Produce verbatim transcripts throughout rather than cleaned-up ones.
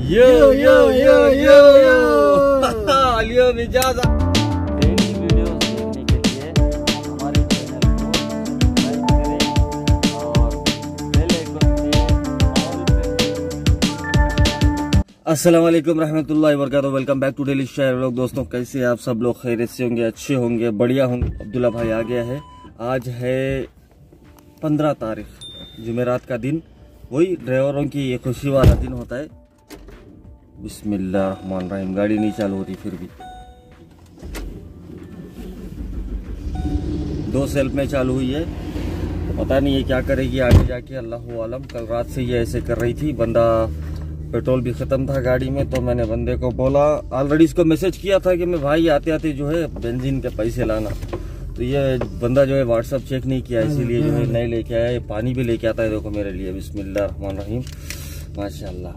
यो यो यो यो यो इजाज़त। Daily videos देखने के लिए हमारे चैनल को लाइक करें और बेल आइकन पे ऑल करें। अस्सलाम वालेकुम रहमतुल्लाहि व बरकातहू। Welcome back to daily share vlog. दोस्तों कैसे आप सब लोग? खैरियत से होंगे, अच्छे होंगे, बढ़िया होंगे। अब्दुल्ला भाई आ गया है। आज है पंद्रह तारीख जुमेरात का दिन। वही ड्राइवरों की ये खुशी वाला दिन होता है। बिस्मिल्लाहिर्रहमानिर्रहीम। गाड़ी नहीं चालू होती फिर भी दो सेल्फ में चालू हुई है। पता नहीं ये क्या करेगी आगे जाके, अल्लाह आलम। कल रात से ये ऐसे कर रही थी। बंदा पेट्रोल भी खत्म था गाड़ी में, तो मैंने बंदे को बोला, ऑलरेडी इसको मैसेज किया था कि मैं भाई आते आते जो है बेंजीन के पैसे लाना। तो ये बंदा जो है व्हाट्सअप चेक नहीं किया, इसीलिए जो है नहीं लेके आया। पानी भी लेके आता है देखो मेरे लिए। बिस्मिल्लाहिर्रहमानिर्रहीम। माशाल्लाह।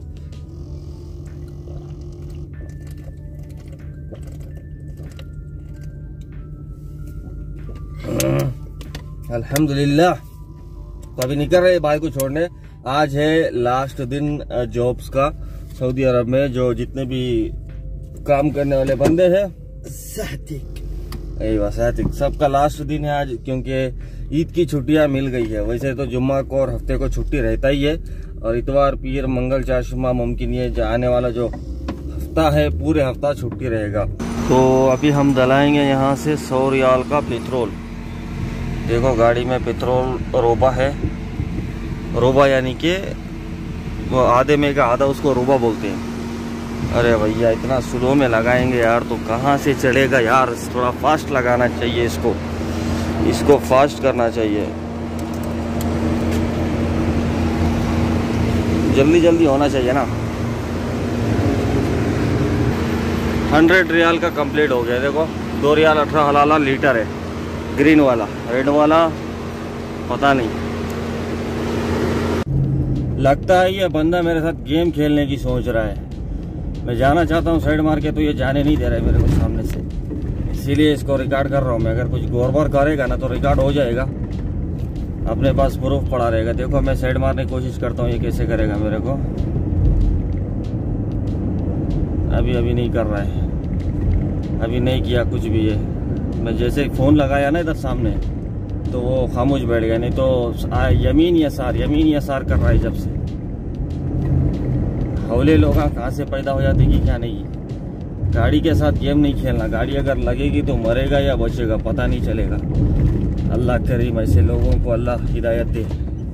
अल्हम्दुलिल्लाह। तो अभी निकल रहे भाई को छोड़ने। आज है लास्ट दिन जॉब्स का सऊदी अरब में। जो जितने भी काम करने वाले बंदे हैं सबका लास्ट दिन है आज, क्योंकि ईद की छुट्टियां मिल गई है। वैसे तो जुम्मा को और हफ्ते को छुट्टी रहता ही है, और इतवार पीर मंगल चारशुमा मुमकिन ये आने वाला जो हफ्ता है पूरे हफ्ता छुट्टी रहेगा। तो अभी हम डलाएंगे यहाँ से सौ रियाल का पेट्रोल। देखो गाड़ी में पेट्रोल रोबा है। रोबा यानी कि वो आधे में का आधा, उसको रोबा बोलते हैं। अरे भैया इतना स्लो में लगाएंगे यार तो कहाँ से चलेगा यार। थोड़ा फास्ट लगाना चाहिए इसको, इसको फास्ट करना चाहिए। जल्दी जल्दी होना चाहिए ना। हंड्रेड रियाल का कंप्लीट हो गया। देखो दो रियाल अठारह हलाला लीटर है। ग्रीन वाला, रेड वाला पता नहीं। लगता है ये बंदा मेरे साथ गेम खेलने की सोच रहा है। मैं जाना चाहता हूँ साइड मार के, तो ये जाने नहीं दे रहा है मेरे को सामने से। इसीलिए इसको रिकॉर्ड कर रहा हूँ मैं। अगर कुछ गौरबर करेगा ना तो रिकॉर्ड हो जाएगा, अपने पास प्रूफ पड़ा रहेगा। देखो मैं साइड मारने की कोशिश करता हूँ, ये कैसे करेगा मेरे को। अभी अभी नहीं कर रहा है, अभी नहीं किया कुछ भी। ये मैं जैसे फ़ोन लगाया ना इधर सामने, तो वो खामोश बैठ गया। नहीं तो यमीन यसार यमीन यसार कर रहा है जब से। हौले लोग कहाँ से पैदा हो जाते कि क्या नहीं। गाड़ी के साथ गेम नहीं खेलना। गाड़ी अगर लगेगी तो मरेगा या बचेगा पता नहीं चलेगा। अल्लाह करीम ऐसे लोगों को अल्लाह हिदायत दे।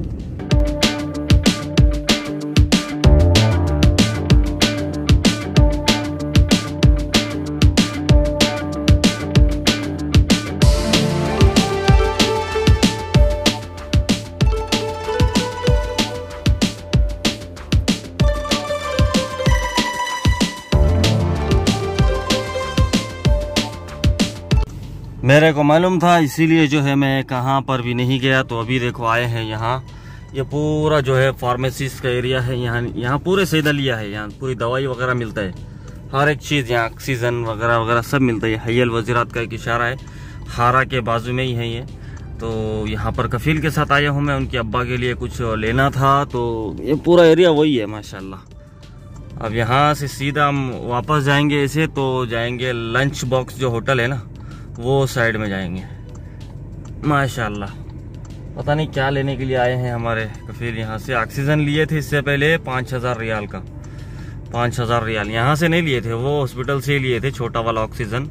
मेरे को मालूम था, इसीलिए जो है मैं कहाँ पर भी नहीं गया। तो अभी देखो आए हैं यहाँ। ये पूरा जो है फार्मेसिस्ट का एरिया है। यहाँ यहाँ पूरे सैदलिया है। यहाँ पूरी दवाई वगैरह मिलता है, हर एक चीज़ यहाँ, ऑक्सीजन वगैरह वगैरह सब मिलता है। हयल वजीरात का एक इशारा है, हारा के बाजू में ही है ये। तो यहाँ पर कफील के साथ आया हूँ मैं। उनके अब्बा के लिए कुछ लेना था। तो ये पूरा एरिया वही है माशाल्लाह। अब यहाँ से सीधा हम वापस जाएंगे ऐसे, तो जाएंगे लंच बॉक्स जो होटल है ना, वो साइड में जाएंगे माशाल्लाह। पता नहीं क्या लेने के लिए आए हैं हमारे कफील। यहाँ से ऑक्सीजन लिए थे इससे पहले पाँच हज़ार रियाल का। पाँच हज़ार रियाल यहाँ से नहीं लिए थे, वो हॉस्पिटल से ही लिए थे छोटा वाला ऑक्सीजन।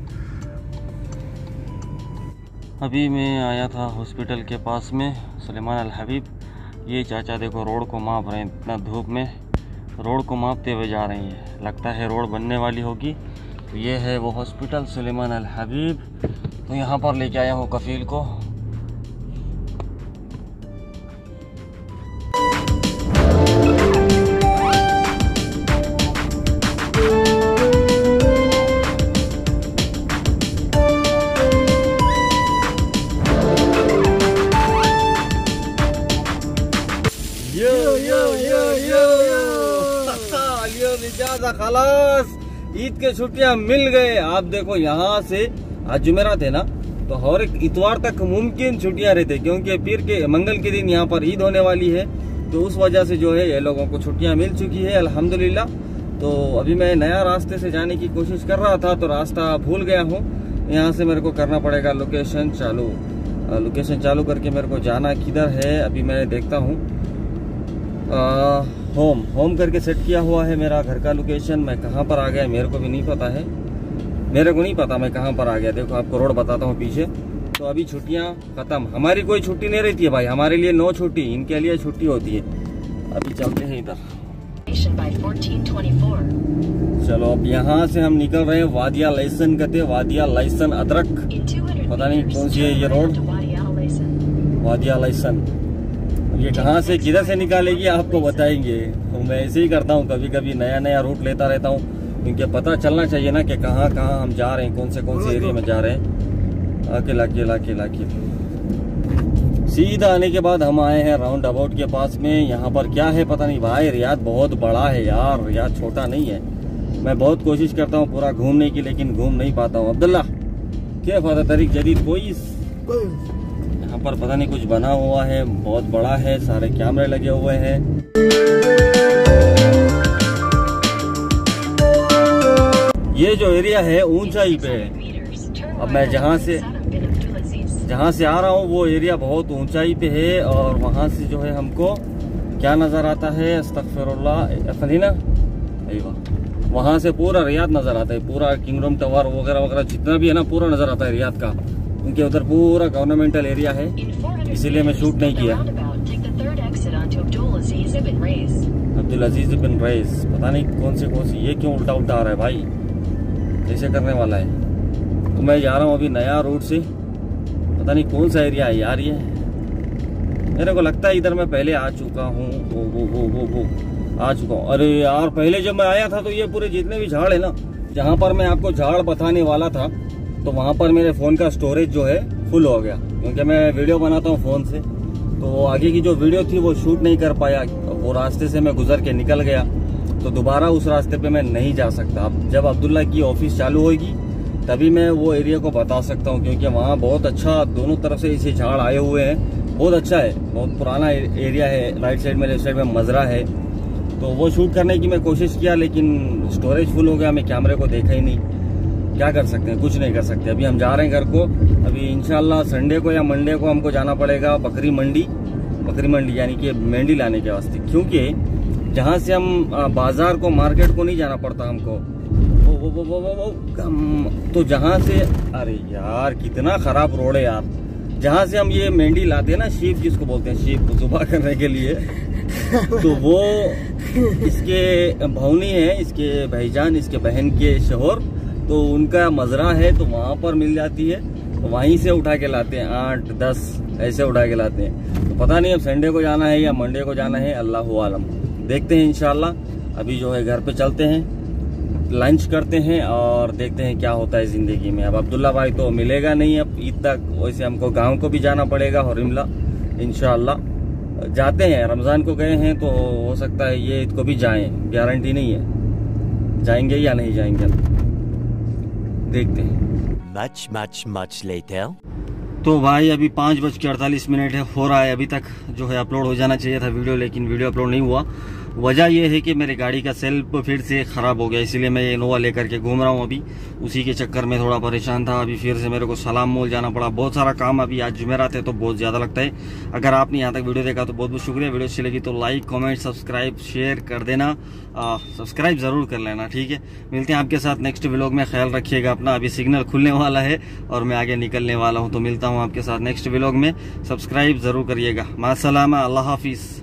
अभी मैं आया था हॉस्पिटल के पास में, सुलेमान अल हबीब। ये चाचा देखो रोड को माप रहे हैं। इतना धूप में रोड को मापते हुए जा रही है। लगता है रोड बनने वाली होगी। तो ये है वो हॉस्पिटल सुलेमान अल हबीब। तो यहाँ पर लेके आया हूँ कफील को। यो यो यो यो यो इजाज़त खलास। ईद के छुट्टियां मिल गए। आप देखो यहाँ से आज जुमेरात है ना, तो हर एक इतवार तक मुमकिन छुट्टियां रहती, क्योंकि पीर के मंगल के दिन यहाँ पर ईद होने वाली है। तो उस वजह से जो है ये लोगों को छुट्टियां मिल चुकी है अल्हम्दुलिल्लाह। तो अभी मैं नया रास्ते से जाने की कोशिश कर रहा था, तो रास्ता भूल गया हूँ। यहाँ से मेरे को करना पड़ेगा लोकेशन चालू। लोकेशन चालू करके मेरे को जाना किधर है अभी मैं देखता हूँ। होम होम करके सेट किया हुआ है मेरा घर का लोकेशन। मैं कहाँ पर आ गया मेरे को भी नहीं पता है, मेरे को नहीं पता मैं कहाँ पर आ गया। देखो आपको रोड बताता हूँ पीछे। तो अभी छुट्टियाँ खत्म, हमारी कोई छुट्टी नहीं रहती है भाई, हमारे लिए नो छुट्टी, इनके लिए छुट्टी होती है। अभी चलते हैं इधर। चलो अब यहाँ से हम निकल रहे हैं वादिया लहसन कहते, वादिया लहसन अदरक, पता नहीं कौन सी है ये रोड, वादिया लहसन। ये कहाँ से किधर से निकालेगी आपको बताएंगे। तो मैं ऐसे ही करता हूँ, कभी कभी नया नया रूट लेता रहता हूँ, क्योंकि पता चलना चाहिए ना कि कहाँ कहाँ हम जा रहे हैं, कौन से कौन से एरिया में जा रहे हैं। आके लाके लाके लाके सीधा आने के बाद हम आए हैं राउंड अबाउट के पास में। यहाँ पर क्या है पता नहीं भाई, रियाद बहुत बड़ा है यार, रियाद छोटा नहीं है। मैं बहुत कोशिश करता हूँ पूरा घूमने की, लेकिन घूम नहीं पाता हूँ। अब्दुल्ला क्या फायदा तरीक जदीद कोई, यहाँ पर पता नहीं कुछ बना हुआ है, बहुत बड़ा है, सारे कैमरे लगे हुए हैं। ये जो एरिया है ऊंचाई पे है। अब मैं जहाँ से जहाँ से आ रहा हूँ वो एरिया बहुत ऊंचाई पे है, और वहाँ से जो है हमको क्या नज़र आता है, अस्तगफिरुल्लाह फनीना, वहाँ से पूरा रियाद नज़र आता है, पूरा किंगडम टावर वगैरह वगैरह जितना भी है ना पूरा नज़र आता है रियाद का, क्योंकि उधर पूरा गवर्नमेंटल एरिया है, इसीलिए मैं शूट नहीं किया। अब्दुल अजीज बिन रईस, पता नहीं कौन से कौन सी, ये क्यों उल्टा उल्टा आ रहा है भाई, कैसे करने वाला है। तो मैं जा रहा हूँ अभी नया रूट से, पता नहीं कौन सा एरिया है यार ये, मेरे को लगता है इधर मैं पहले आ चुका हूँ। वो वो वो वो वो आ चुका हूँ। अरे यार पहले जब मैं आया था तो ये पूरे जितने भी झाड़ है ना, जहाँ पर मैं आपको झाड़ बताने वाला था, तो वहाँ पर मेरे फ़ोन का स्टोरेज जो है फुल हो गया, क्योंकि मैं वीडियो बनाता हूँ फ़ोन से, तो आगे की जो वीडियो थी वो शूट नहीं कर पाया। वो रास्ते से मैं गुजर के निकल गया, तो दोबारा उस रास्ते पे मैं नहीं जा सकता। अब जब अब्दुल्ला की ऑफिस चालू होगी तभी मैं वो एरिया को बता सकता हूँ, क्योंकि वहाँ बहुत अच्छा दोनों तरफ से ऐसे झाड़ आए हुए हैं, बहुत अच्छा है, बहुत पुराना एरिया है। राइट साइड में लेफ्ट साइड में मजरा है, तो वो शूट करने की मैं कोशिश किया, लेकिन स्टोरेज फुल हो गया, मैं कैमरे को देखा ही नहीं। क्या कर सकते हैं, कुछ नहीं कर सकते। अभी हम जा रहे हैं घर को। अभी इंशाल्लाह संडे को या मंडे को हमको जाना पड़ेगा बकरी मंडी, बकरी मंडी यानी कि मेंढी लाने के वास्ते, क्योंकि जहाँ से हम बाजार को, मार्केट को नहीं जाना पड़ता हमको, वो वो वो वो वो, वो तो जहाँ से, अरे यार कितना खराब रोड है यार, जहाँ से हम ये मेंढी लाते हैं ना, शीप जिसको बोलते हैं, शीप सुबह करने के लिए, तो वो इसके भौनी है, इसके भाईजान, इसके बहन के शोहर, तो उनका मजरा है, तो वहाँ पर मिल जाती है, तो वहीं से उठा के लाते हैं, आठ दस ऐसे उठा के लाते हैं। तो पता नहीं अब संडे को जाना है या मंडे को जाना है, अल्लाह आलम, देखते हैं इंशाल्लाह। अभी जो है घर पे चलते हैं, लंच करते हैं और देखते हैं क्या होता है जिंदगी में। अब अब्दुल्ला भाई तो मिलेगा नहीं अब ईद तक, वैसे हमको गांव को भी जाना पड़ेगा हरिमला, इंशाल्लाह जाते हैं। रमजान को गए हैं तो हो सकता है ये ईद को भी जाएं, गारंटी नहीं है जाएंगे या नहीं जाएंगे, देखते हैं। Much, much, much later. तो भाई अभी पाँच बज के अड़तालीस मिनट है, हो रहा है, अभी तक जो है अपलोड हो जाना चाहिए था वीडियो, लेकिन वीडियो अपलोड नहीं हुआ। वजह यह है कि मेरी गाड़ी का सेल्फ फिर से ख़राब हो गया, इसीलिए मैं ये इनोवा लेकर के घूम रहा हूँ। अभी उसी के चक्कर में थोड़ा परेशान था। अभी फिर से मेरे को सलाम मॉल जाना पड़ा, बहुत सारा काम, अभी आज जुमेरात है तो बहुत ज़्यादा लगता है। अगर आपने यहाँ तक वीडियो देखा तो बहुत बहुत शुक्रिया। वीडियो अच्छी लगी तो लाइक कमेंट सब्सक्राइब शेयर कर देना, सब्सक्राइब ज़रूर कर लेना, ठीक है। मिलते हैं आपके साथ नेक्स्ट व्लॉग में, ख्याल रखिएगा अपना। अभी सिग्नल खुलने वाला है और मैं आगे निकलने वाला हूँ, तो मिलता हूँ आपके साथ नेक्स्ट व्लॉग में। सब्सक्राइब ज़रूर करिएगा। मास्सलामा, अल्लाह हाफिज़।